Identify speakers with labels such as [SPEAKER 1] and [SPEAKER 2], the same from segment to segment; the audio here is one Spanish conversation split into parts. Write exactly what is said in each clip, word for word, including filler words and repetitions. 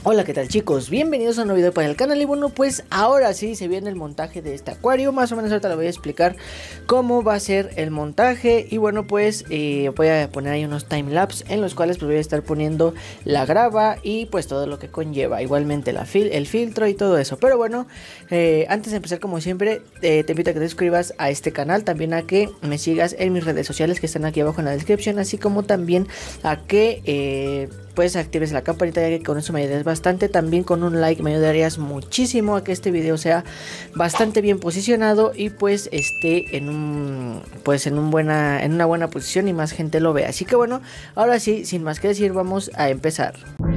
[SPEAKER 1] Hola, ¿qué tal chicos? Bienvenidos a un nuevo video para el canal. Y bueno, pues ahora sí se viene el montaje de este acuario. Más o menos ahorita les voy a explicar cómo va a ser el montaje. Y bueno, pues eh, voy a poner ahí unos timelapse en los cuales pues voy a estar poniendo la grava y pues todo lo que conlleva. Igualmente la fil el filtro y todo eso. Pero bueno, eh, antes de empezar, como siempre, eh, te invito a que te suscribas a este canal. También a que me sigas en mis redes sociales que están aquí abajo en la descripción. Así como también a que... Eh, pues actives la campanita, ya que con eso me ayudas bastante. También con un like me ayudarías muchísimo a que este video sea bastante bien posicionado y pues esté en un pues en un buena en una buena posición y más gente lo vea. Así que bueno, ahora sí, sin más que decir, vamos a empezar.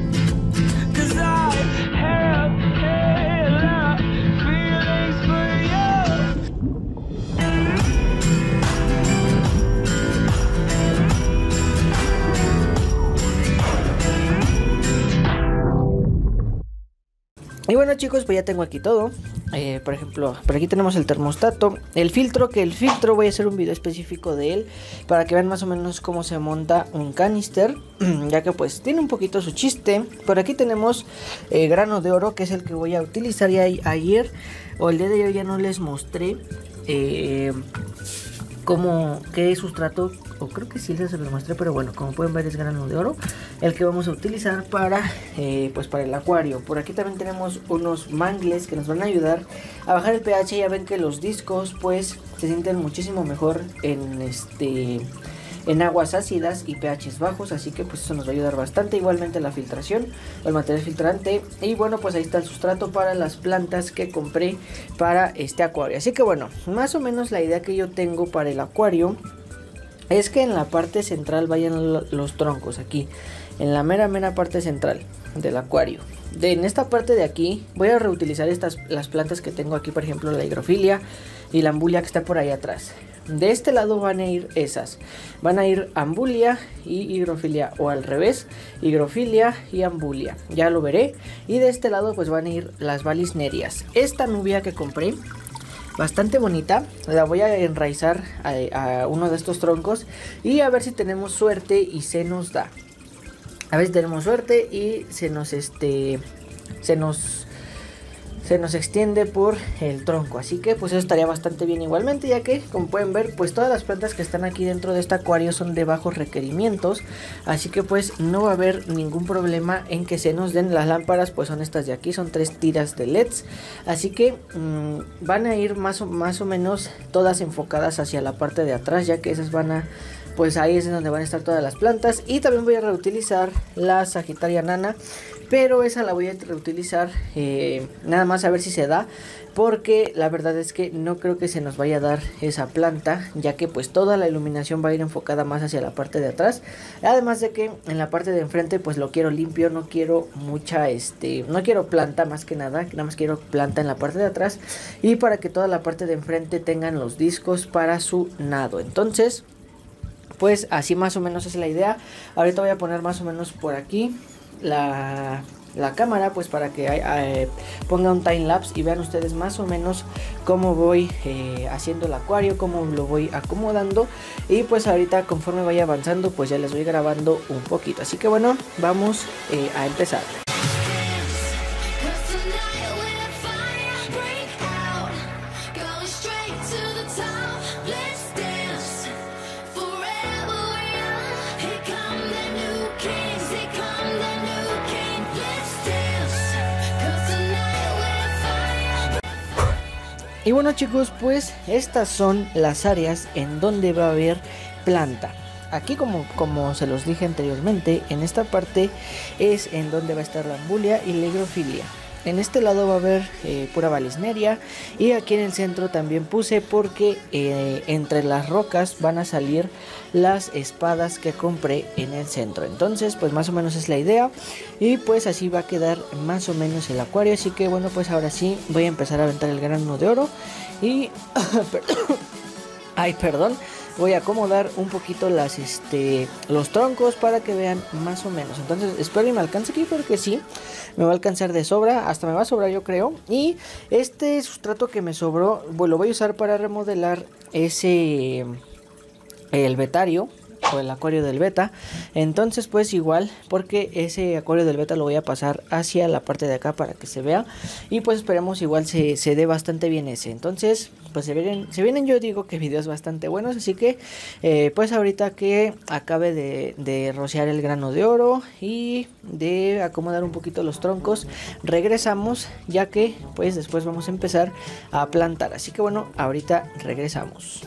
[SPEAKER 1] Y bueno chicos, pues ya tengo aquí todo. eh, Por ejemplo, por aquí tenemos el termostato. El filtro, que el filtro voy a hacer un video específico de él, para que vean más o menos cómo se monta un canister, ya que pues tiene un poquito su chiste. Por aquí tenemos eh, grano de oro, que es el que voy a utilizar. Ya ayer o el día de hoy ya no les mostré eh, cómo, qué sustrato, o creo que sí se lo mostré, pero bueno, como pueden ver es grano de oro el que vamos a utilizar para eh, pues para el acuario. Por aquí también tenemos unos mangles que nos van a ayudar a bajar el pH. Ya ven que los discos pues se sienten muchísimo mejor en este en aguas ácidas y pHs bajos, así que pues eso nos va a ayudar bastante. Igualmente la filtración o el material filtrante. Y bueno, pues ahí está el sustrato para las plantas que compré para este acuario. Así que bueno, más o menos la idea que yo tengo para el acuario es que en la parte central vayan los troncos, aquí en la mera mera parte central del acuario. De, en esta parte de aquí voy a reutilizar estas las plantas que tengo aquí, por ejemplo la higrofilia y la ambulia que está por ahí atrás. De este lado van a ir esas, van a ir ambulia y higrofilia, o al revés, higrofilia y ambulia, ya lo veré. Y de este lado pues van a ir las valisnerias. Esta nubia que compré, bastante bonita, la voy a enraizar a, a uno de estos troncos y a ver si tenemos suerte y se nos da. A ver si tenemos suerte y se nos este se nos se nos extiende por el tronco. Así que pues eso estaría bastante bien igualmente, ya que como pueden ver pues todas las plantas que están aquí dentro de este acuario son de bajos requerimientos. Así que pues no va a haber ningún problema en que se nos den. Las lámparas pues son estas de aquí, son tres tiras de L E Ds. Así que mmm, van a ir más o, más o menos todas enfocadas hacia la parte de atrás, ya que esas van a... pues ahí es donde van a estar todas las plantas. Y también voy a reutilizar la Sagittaria nana, pero esa la voy a reutilizar eh, nada más a ver si se da, porque la verdad es que no creo que se nos vaya a dar esa planta, ya que pues toda la iluminación va a ir enfocada más hacia la parte de atrás. Además de que en la parte de enfrente pues lo quiero limpio, no quiero mucha este, no quiero planta más que nada, nada más quiero planta en la parte de atrás, y para que toda la parte de enfrente tengan los discos para su nado. Entonces pues así más o menos es la idea. Ahorita voy a poner más o menos por aquí la, la cámara, pues para que eh, ponga un time lapse y vean ustedes más o menos cómo voy eh, haciendo el acuario, cómo lo voy acomodando. Y pues ahorita conforme vaya avanzando pues ya les voy grabando un poquito. Así que bueno, vamos eh, a empezar. Y bueno chicos, pues estas son las áreas en donde va a haber planta. Aquí como, como se los dije anteriormente, en esta parte es en donde va a estar la ambulia y la higrofilia. En este lado va a haber eh, pura valisneria, y aquí en el centro también puse porque eh, entre las rocas van a salir las espadas que compré en el centro. Entonces pues más o menos es la idea, y pues así va a quedar más o menos el acuario. Así que bueno, pues ahora sí voy a empezar a aventar el grano de oro y ay perdón voy a acomodar un poquito las este los troncos para que vean más o menos. Entonces espero y me alcance aquí, porque sí, me va a alcanzar de sobra, hasta me va a sobrar yo creo. Y este sustrato que me sobró, pues lo voy a usar para remodelar ese el betario o el acuario del beta. Entonces pues igual, porque ese acuario del beta lo voy a pasar hacia la parte de acá para que se vea. Y pues esperemos igual se, se dé bastante bien ese. Entonces pues se vienen, se vienen yo digo que videos bastante buenos. Así que eh, pues ahorita que acabe de, de rociar el grano de oro y de acomodar un poquito los troncos, regresamos, ya que pues después vamos a empezar a plantar. Así que bueno, ahorita regresamos.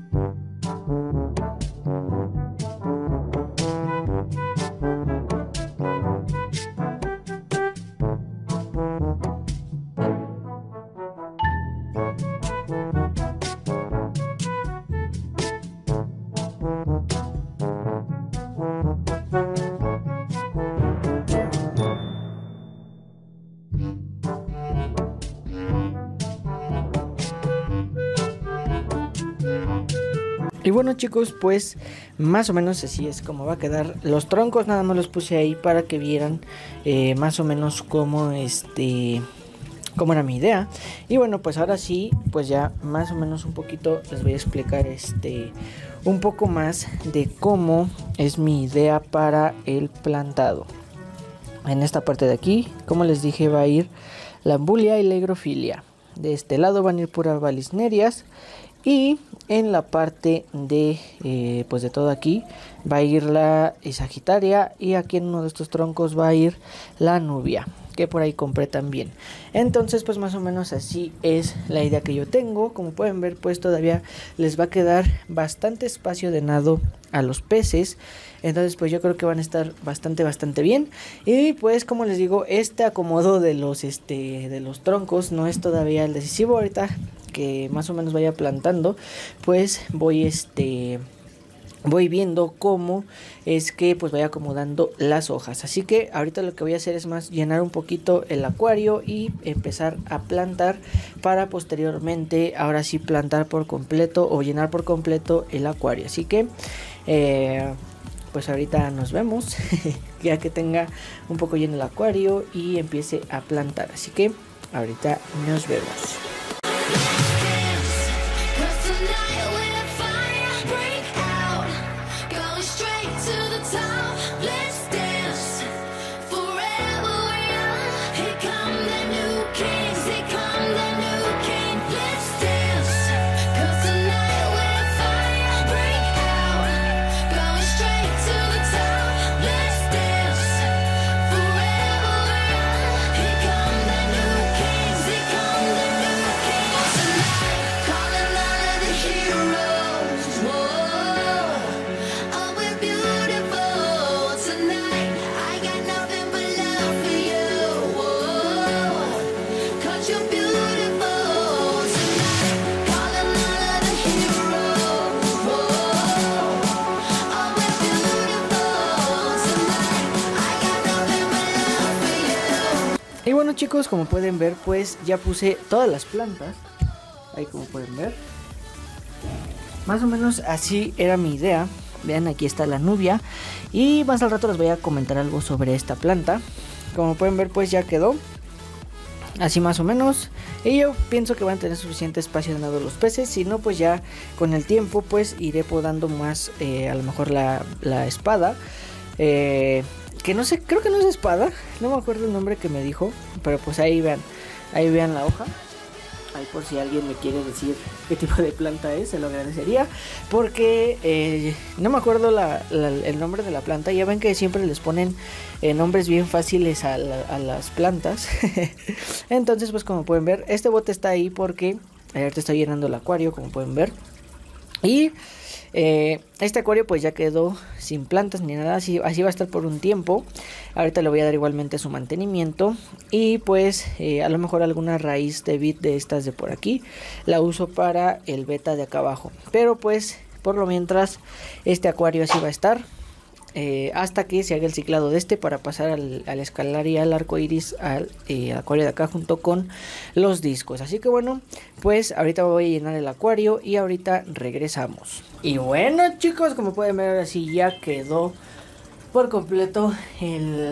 [SPEAKER 1] Y bueno chicos, pues más o menos así es como va a quedar. Los troncos nada más los puse ahí para que vieran eh, más o menos cómo este cómo era mi idea. Y bueno, pues ahora sí, pues ya más o menos un poquito les voy a explicar este un poco más de cómo es mi idea para el plantado. En esta parte de aquí, como les dije, va a ir la ambulia y la higrofilia. De este lado van a ir puras valisnerias. Y en la parte de eh, pues de todo aquí va a ir la sagitaria, y aquí en uno de estos troncos va a ir la nubia, que por ahí compré también. Entonces pues más o menos así es la idea que yo tengo. Como pueden ver, pues todavía les va a quedar bastante espacio de nado a los peces. Entonces pues yo creo que van a estar bastante bastante bien. Y pues como les digo, este acomodo de los este de los troncos no es todavía el decisivo. Ahorita que más o menos vaya plantando, pues voy este voy viendo cómo es que pues vaya acomodando las hojas. Así que ahorita lo que voy a hacer es más llenar un poquito el acuario y empezar a plantar, para posteriormente ahora sí plantar por completo o llenar por completo el acuario. Así que eh, pues ahorita nos vemos ya que tenga un poco lleno el acuario y empiece a plantar. Así que ahorita nos vemos. Y bueno chicos, como pueden ver, pues ya puse todas las plantas. Ahí como pueden ver, más o menos así era mi idea. Vean, aquí está la nubia. Y más al rato les voy a comentar algo sobre esta planta. Como pueden ver, pues ya quedó así más o menos. Y yo pienso que van a tener suficiente espacio de nado los peces. Si no, pues ya con el tiempo pues iré podando más eh, a lo mejor la, la espada. Eh... Que no sé, creo que no es espada, no me acuerdo el nombre que me dijo, pero pues ahí vean, ahí vean la hoja. Ahí por si alguien me quiere decir qué tipo de planta es, se lo agradecería. Porque eh, no me acuerdo la, la, el nombre de la planta. Ya ven que siempre les ponen eh, nombres bien fáciles a, la, a las plantas. Entonces pues como pueden ver, este bote está ahí porque ahorita estoy llenando el acuario, como pueden ver. Y eh, este acuario pues ya quedó sin plantas ni nada, así, así va a estar por un tiempo. Ahorita le voy a dar igualmente su mantenimiento. Y pues eh, a lo mejor alguna raíz de vid de estas de por aquí la uso para el beta de acá abajo. Pero pues por lo mientras este acuario así va a estar eh, hasta que se haga el ciclado de este, para pasar al, al escalar y al arco iris al eh, acuario de acá junto con los discos. Así que bueno, pues ahorita voy a llenar el acuario y ahorita regresamos. Y bueno chicos, como pueden ver, ahora sí ya quedó por completo el,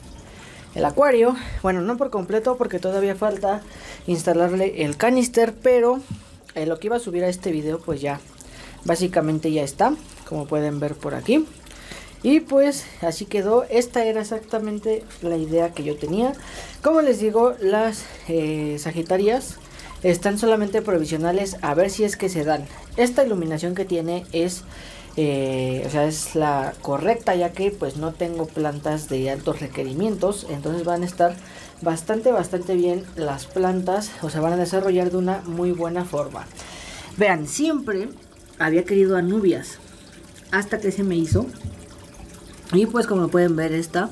[SPEAKER 1] el acuario. Bueno, no por completo porque todavía falta instalarle el canister, pero eh, lo que iba a subir a este video pues ya básicamente ya está. como pueden ver por aquí. Y pues así quedó. Esta era exactamente la idea que yo tenía. Como les digo, las eh, Sagitarias están solamente provisionales, a ver si es que se dan. Esta iluminación que tiene es eh, o sea, es la correcta, ya que pues no tengo plantas de altos requerimientos. Entonces van a estar bastante bastante bien las plantas, o sea, van a desarrollar de una muy buena forma. Vean, siempre había querido anubias, hasta que se me hizo. Y pues como pueden ver, esta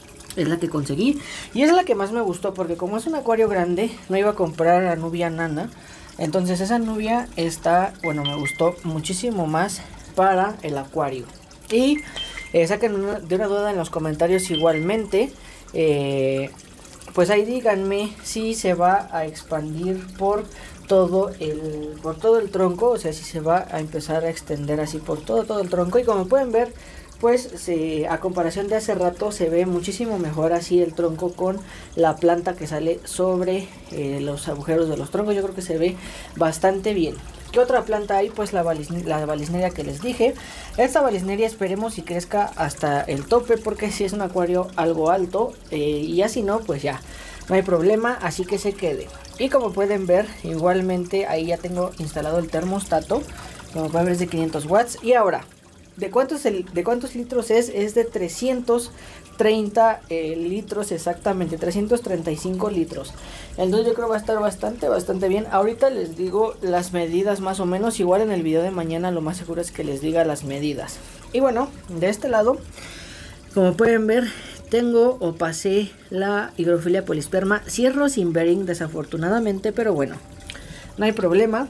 [SPEAKER 1] es la que conseguí. Y es la que más me gustó, porque como es un acuario grande, no iba a comprar anubia nana. Entonces esa anubia está, bueno, me gustó muchísimo más para el acuario. Y eh, saquen una, de una duda en los comentarios igualmente. Eh, pues ahí díganme si se va a expandir por todo el por todo el tronco, o sea, si se va a empezar a extender así por todo todo el tronco. Y como pueden ver, pues se, a comparación de hace rato, se ve muchísimo mejor así el tronco con la planta que sale sobre eh, los agujeros de los troncos. Yo creo que se ve bastante bien. ¿Qué otra planta hay? Pues la, la Valisneria que les dije. Esta Valisneria esperemos si crezca hasta el tope, porque si es un acuario algo alto, eh, y así no, pues ya no hay problema, así que se quede. Y como pueden ver, igualmente ahí ya tengo instalado el termostato. Como pueden ver, es de quinientos watts. Y ahora, ¿de cuántos, el, de cuántos litros es? Es de trescientos treinta eh, litros exactamente, trescientos treinta y cinco litros. Entonces yo creo que va a estar bastante, bastante bien. Ahorita les digo las medidas más o menos. Igual en el video de mañana lo más seguro es que les diga las medidas. Y bueno, de este lado, como pueden ver, tengo o pasé la Hygrophila polisperma. Cierro sin bearing desafortunadamente, pero bueno, no hay problema.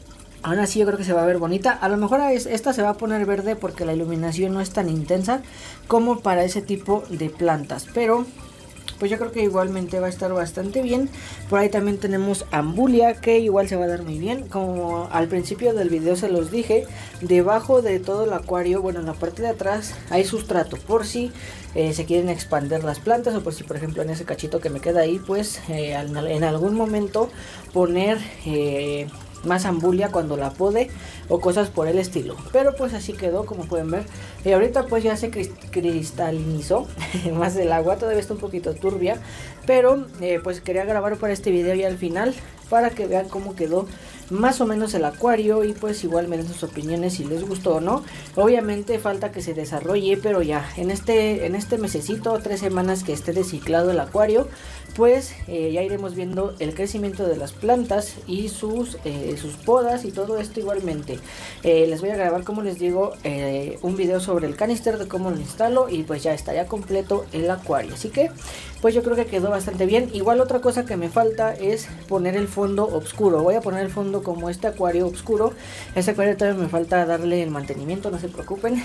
[SPEAKER 1] Aún así yo creo que se va a ver bonita. A lo mejor esta se va a poner verde porque la iluminación no es tan intensa como para ese tipo de plantas. Pero pues yo creo que igualmente va a estar bastante bien. Por ahí también tenemos Ambulia, que igual se va a dar muy bien. Como al principio del video se los dije, debajo de todo el acuario, bueno, en la parte de atrás hay sustrato por si eh, se quieren expandir las plantas, o por si por ejemplo en ese cachito que me queda ahí, pues eh, en algún momento poner Eh, más ambulia cuando la pode o cosas por el estilo. Pero pues así quedó, como pueden ver. Y ahorita pues ya se cristalinizó más el agua, todavía está un poquito turbia, pero eh, pues quería grabar para este video ya al final, para que vean cómo quedó más o menos el acuario. Y pues igual me den sus opiniones si les gustó o no. Obviamente falta que se desarrolle, pero ya en este en este mesecito, tres semanas que esté desciclado el acuario, pues eh, ya iremos viendo el crecimiento de las plantas y sus eh, sus podas y todo esto. Igualmente eh, les voy a grabar, como les digo, eh, un video sobre el canister, de cómo lo instalo, y pues ya estaría completo el acuario. Así que pues yo creo que quedó bastante bien. Igual otra cosa que me falta es poner el fondo oscuro. Voy a poner el fondo como este acuario oscuro. Este acuario todavía me falta darle el mantenimiento, no se preocupen.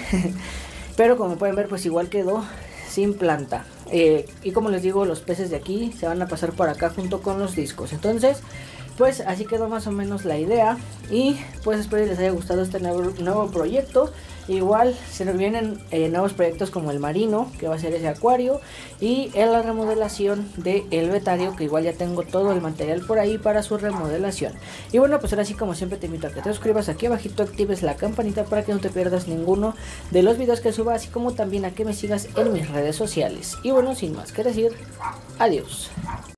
[SPEAKER 1] Pero como pueden ver, pues igual quedó sin planta. Eh, y como les digo, los peces de aquí se van a pasar por acá junto con los discos. Entonces pues así quedó más o menos la idea. Y pues espero que les haya gustado este nuevo, nuevo proyecto. Igual se nos vienen eh, nuevos proyectos como el marino, que va a ser ese acuario, y en la remodelación de el betario, que igual ya tengo todo el material por ahí para su remodelación. Y bueno, pues ahora sí, como siempre, te invito a que te suscribas aquí abajito, actives la campanita para que no te pierdas ninguno de los videos que suba, así como también a que me sigas en mis redes sociales. Y bueno, sin más que decir, adiós.